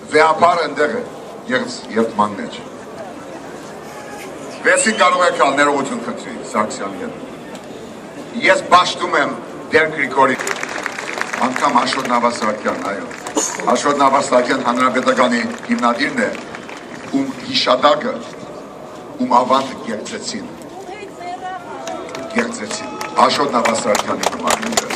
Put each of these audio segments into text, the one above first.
Վեհապար ընդեղ է, երդման մեջ։ Վեսին կարող եք ալ ներողություն խնդրի Սարգսյանի հետ։ Ես բաշտում եմ Դեր Գրիգորի, անգամ Աշոտ Նավասարակյան, այո։ Աշոտ Նավասարակյան հանրապետականի հիմնադիրն է, ում հիշադակը, ում ավանդը գեղձեցին։ Աշոտ Նավասարակյանի նման նույնպես։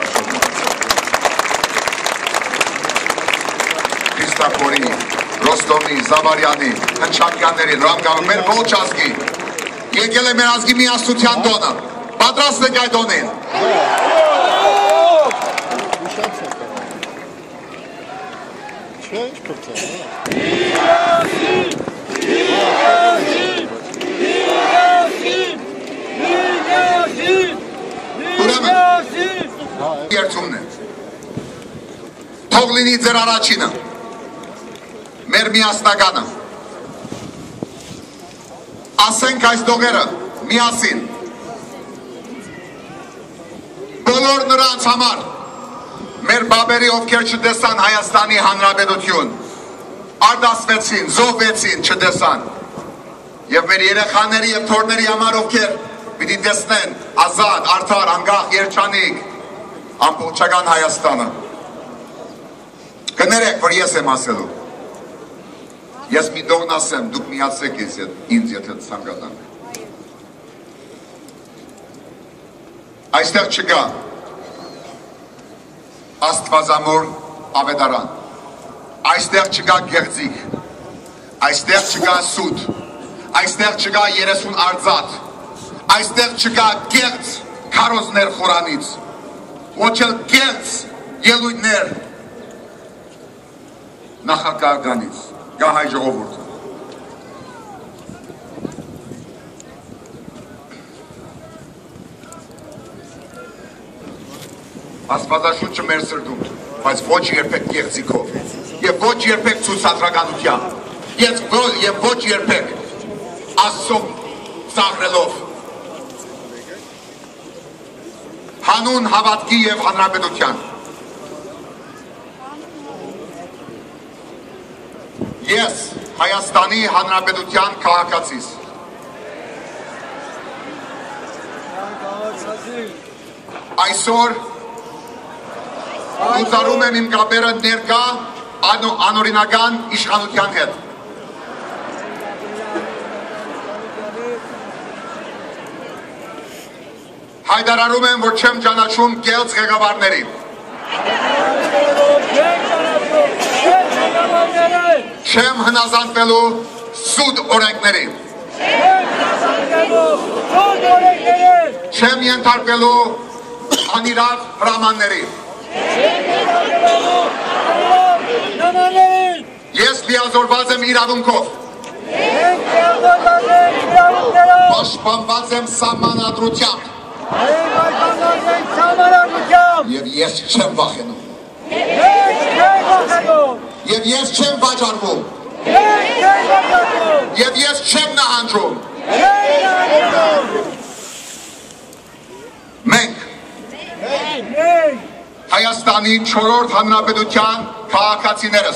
Քրիստափորի, Ռոստովի, Զավարյանի, Հնչակյանների, Ռամգալու, մեր ողջ ազգի, եկել է մեր ազգի միասնության տոնը, պատրաստ եք այդ տոնին։ Ուրեմն, երդումն է, թող լինի ձեր առաջինը, մեր միասնականը, ասենք այս դողերը միասին, բոլոր նրանց համար, մեր բաբերի ովքեր չտեսան Հայաստանի Հանրապետություն, արդասվեցին, զոհվեցին, չտեսան, և մեր երեխաների և թորների համար ովքեր պիտի տեսնեն ազատ, արդար, անկախ, երջանիկ, ամբողջական Հայաստանը։ Կներեք, որ ես եմ ասելու։ Ես մի դողն ասեմ, դուք միացեք ինձ եթե ցանկանաք։ Այստեղ չկա աստվածամոր ավետարան, այստեղ չկա գեղձիկ, այստեղ չկա սուտ, այստեղ չկա 30 արձատ, այստեղ չկա գեղձ քարոզներ խորանից, ոչ էլ գեղձ ելույթներ նախագահականից, գա հայ ժողովուրդը։ Աստվածաշունչը մեր սրտում, բայց ոչ երբեք գեղձիկով, և ոչ երբեք ցուցադրականությամբ, և ոչ երբեք Աստծո ծաղրելով, հանուն հավատքի և հանրապետության։ Ես Հայաստանի Հանրապետության քաղաքացիս այսօր լուծարում եմ իմ կապերը ներկա անօրինական իշխանության հետ։ Հայտարարում եմ, որ չեմ ճանաչում կեղծ ղեկավարներին։ Չեմ հնազանդվելու սուտ օրենքներին։ Չեմ ենթարկվելու անիրավ հրամաններին։ Ես լիազորված եմ իրավունքով։ Պաշտպանված եմ սահմանադրությամբ։ Եվ ես չեմ վախենում։ Եվ ես չեմ վաճառվում։ Եվ ես չեմ նահանջում։ Մենք Հայաստանի 4-րդ հանրապետության քաղաքացիներս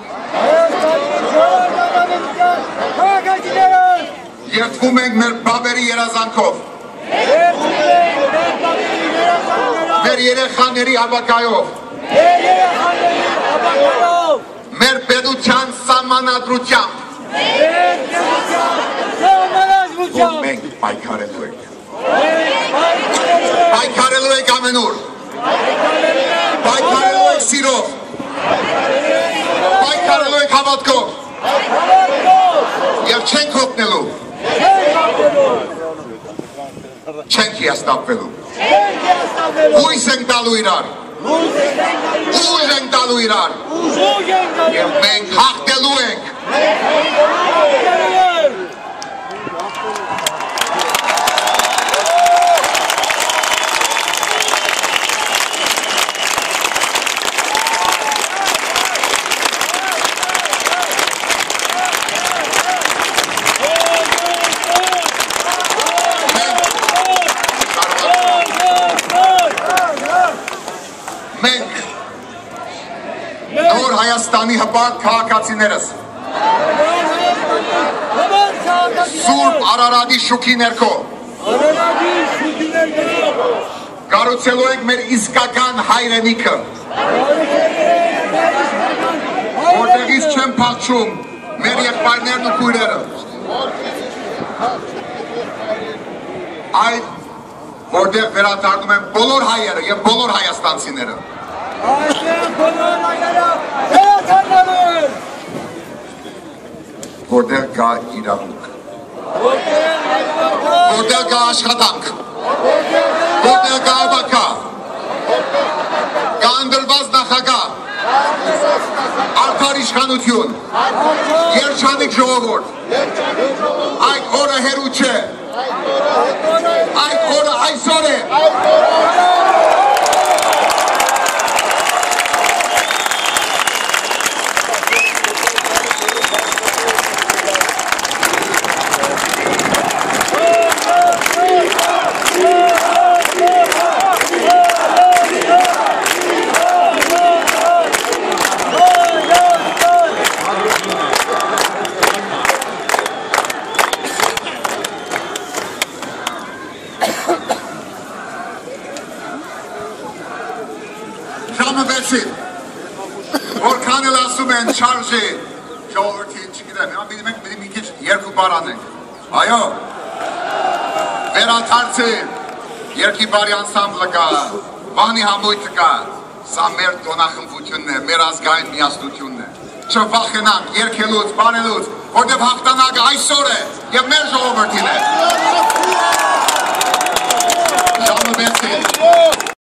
երդվում ենք մեր բաբերի երազանքով, մեր երեխաների ապագայով, մեր պետության սահմանադրությամբ, որ մենք պայքարելու ենք։ Պայքարելու ենք ամենուր, պայքարելու ենք սիրով, պայքարելու ենք հավատքով և չենք հոգնելու, չենք հիասթափվելու, հույս ենք տալու իրար, ուժ ենք տալու իրար և մենք հաղթելու ենք։ Հայաստանի հպարտ քաղաքացիներս Սուրբ Արարատի շուքի ներքո կառուցելու ենք մեր իսկական հայրենիքը, որտեղից չեն փախչում մեր եղբայրներն ու քույրերը, այդ որտեղ վերադառնում են բոլոր հայերը եւ բոլոր հայաստանցիները, որտեղ կա իրավունք, որտեղ կա աշխատանք, որտեղ կա ավակա, կա ընդրված նախագահ, արդար իշխանություն, երջանիկ ժողովուրդ, այդ օրը հեռու չէ, այդ օրը այսօր է, ժամը վեցին, որքան էլ ասում են չարժի, ժողովրդին չգիտեմ, մենք մի քիչ երկու բառ անենք, այո, վերադարձի երկի բարի անսամբլը կա, բանի համույթը կա, սա մեր տոնախմբությունն է, մեր ազգային միասնությունն է, չվախենանք երկելուց, բարելուց, որտև հաղթանակը այսօր է և մեր ժողովրդին է, ժամը վեցին,